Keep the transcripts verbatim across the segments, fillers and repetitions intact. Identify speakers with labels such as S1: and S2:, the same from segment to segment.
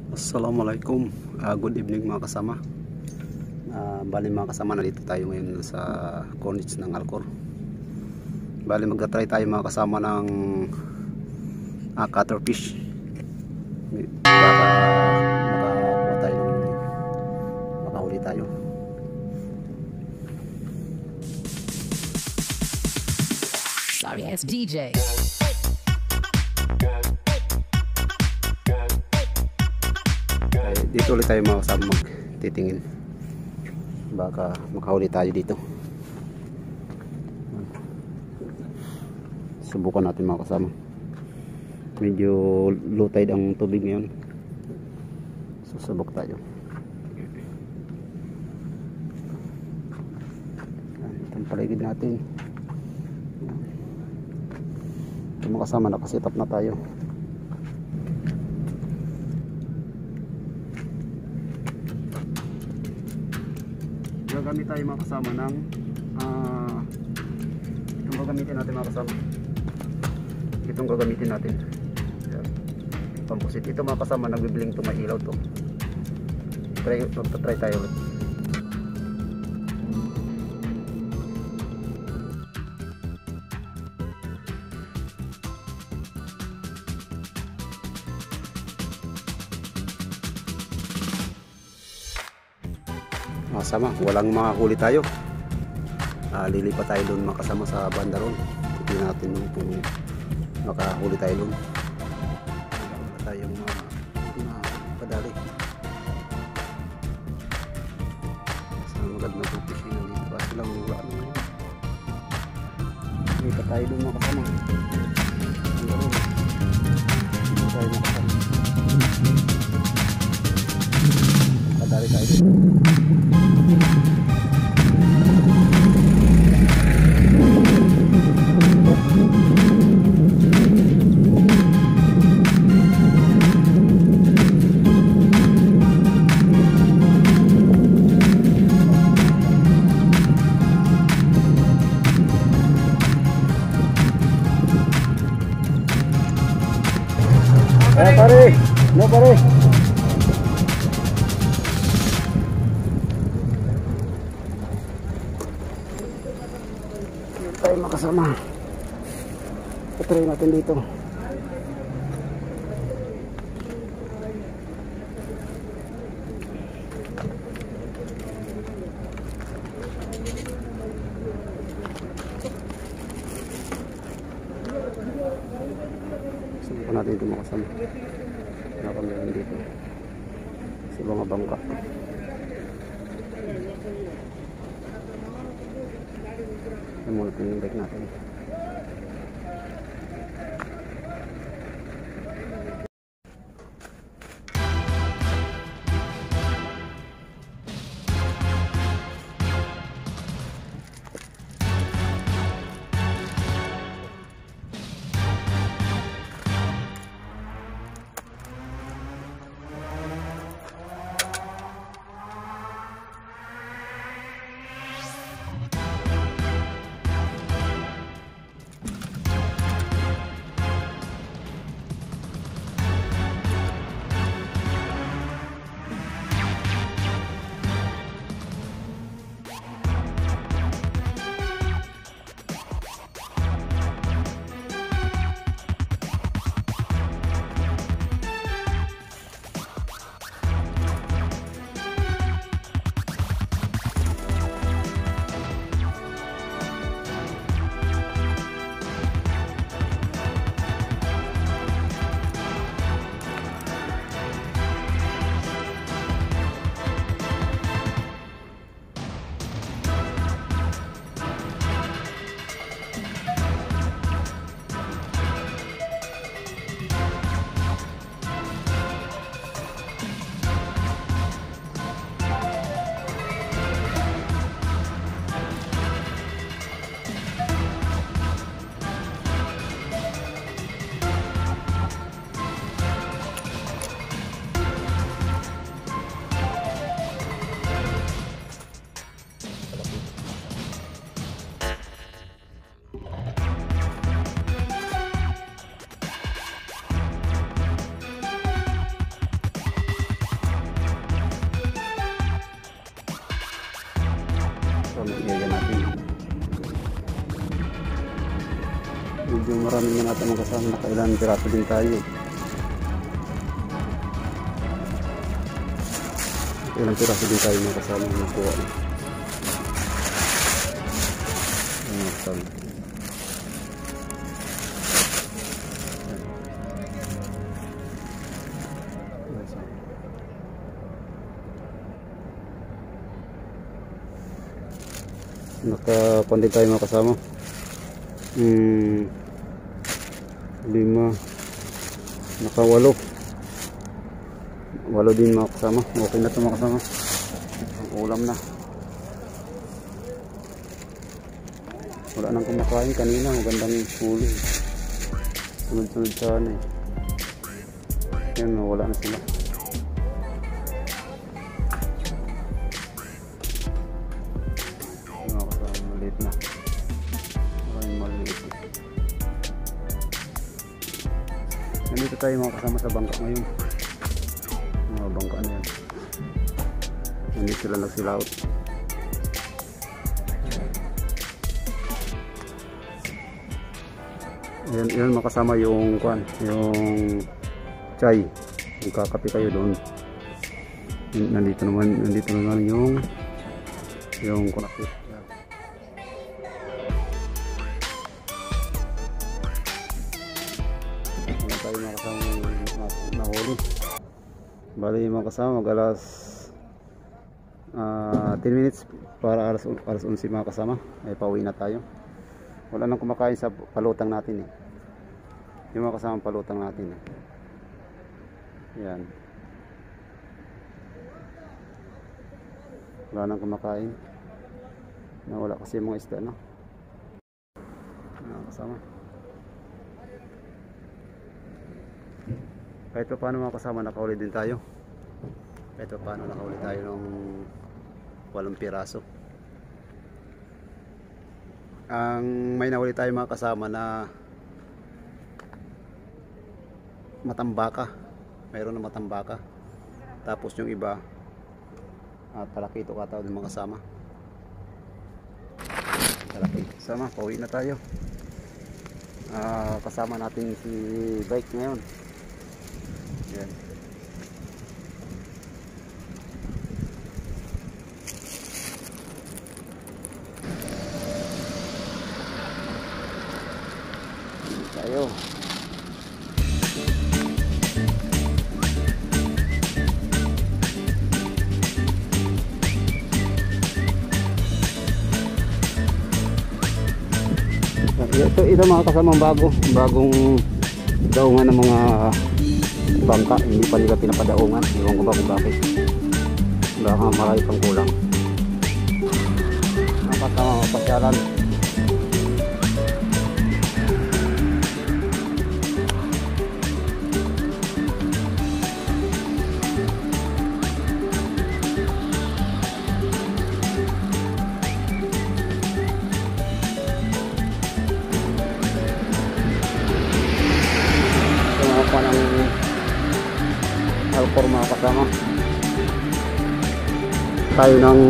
S1: Assalamualaikum, uh, good evening mga kasama. Uh, bali mga kasama, na dito tayo ngayon sa Corniche ng Alcor. Bali magta-try tayo mga kasama ng uh, cuttlefish. Baka makakuha tayo ng makahuli tayo.
S2: Sorry, it's D J.
S1: Dito ulit tayo mga kasama magtitingin, baka makahuli tayo dito. Subukan natin mga kasama. Medyo low tide ang tubig ngayon, susubok tayo. Itong paligid natin. Ito mga kasama, nakaset up na tayo. Gagamit tayo mga kasama ng uh, itong gagamitin natin mga kasama. Itong gagamitin natin. Pampusit. Ito mga kasama, nagbibiling to, may ilaw to. Try, try tayo ulit. Makasama, walang makahuli tayo. uh, Lilipat tayo doon makasama sa banda ron. Tignan natin kung makahuli tayo doon. Wala tayong uh, padali. Sa magad na fishing dito pa silang wala naman yun. Lilipat tayo doon makasama. Hindi tayo makasama. Padali tayo doon. Eh pare, no pare. Hindi tayo makasama. Patry natin dito. Subukan natin ito makasama. Wala kami lang dito sa mga bangka. Ito muna ito yung bike natin. medyo marami na natin mga kasama, nakailan piraso din tayo. Ilang piraso din tayo mga kasama na nakuha. Ayan, kasama. Nakakuha din tayo mga kasama. Hmm, lima, nakawalo. Walo din mga kasama. Okay na ito mga kasama. Ang ulam na. Wala nang kumakain kanina. Magandang huli. Sunod-sunod sana eh. Yan, wala na sila. Mga kasama, maliit na. Maraming maliit eh. Nandito tayo mga kasama sa bangka ngayon. Mga bangka na yan. Nandito sila nagsilaot. Yan, yan makasama yung kwan, yung chai. Yung kakape kayo doon. Nandito naman, nandito naman yung yung konakit. Yan. Yan tayo makasama nahuli. Bali mga kasama mag alas uh, ten minutes para alas, alas eleven mga kasama ay pauwi na tayo. Wala nang kumakain sa palutang natin eh. Yung mga kasamang palutang natin eh. Yan. Wala nang kumakain. Nawala kasi yung mga isda no. Mga kasama. Kahit pa paano mga kasama nakahuli din tayo. Kahit pa paano nakahuli tayo ng walong piraso. Ang may nahuli tayo mga kasama na matambaka. Mayroon na matambaka. Tapos yung iba uh, talakito kataw din mga kasama. Talakito kasama, pauwi na tayo. Uh, kasama natin si bike ngayon. Yan. Tayo. Ito, ito mga kasamang bago, bagong daungan ng mga bangka, hindi pa nila pinapadaungan. Iwan ko ba kung bakit. Baka marami pang kulang. Dapat na mga pasyalan. Alcor mga kasama tayo ng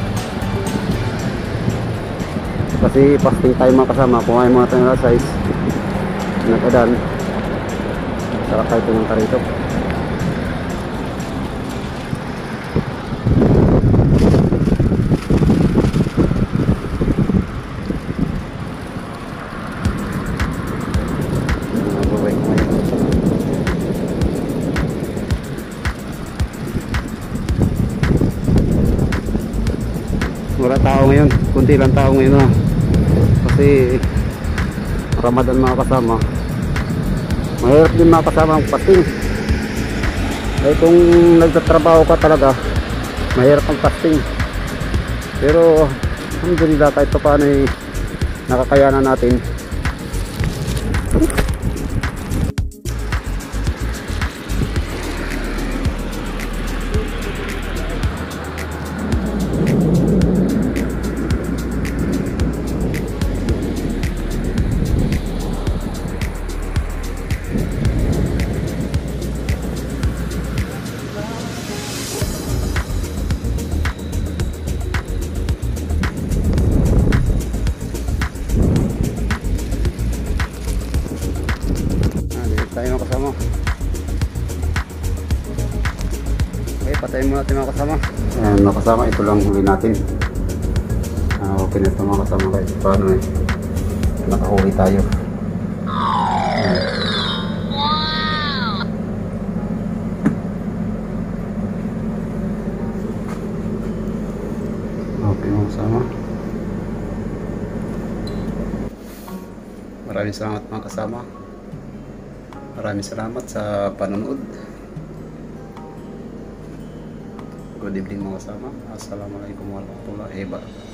S1: kasi fasting tayo mga kasama kung ay mga tayo na size nag-adan sarap tayo pumunta rito. Wala tao ngayon, kunti lang tao ngayon ha. Kasi Ramadan mga kasama. Mahirap din mga kasama ang fasting. Eh kung nagtatrabaho ka talaga, mahirap ang fasting. Pero alhamdulillah kahit pa paano eh, nakakayanan natin. Okay, patayin muna natin mga kasama. Ayan mga kasama, ito lang huli natin. Uh, okay na ito mga kasama kahit paano eh. Nakahuli tayo. Ayan. Okay mga kasama. Maraming salamat mga kasama. Maraming salamat sa panonood. Good evening mga kasama. Assalamualaikum warahmatullahi wabarakatuh.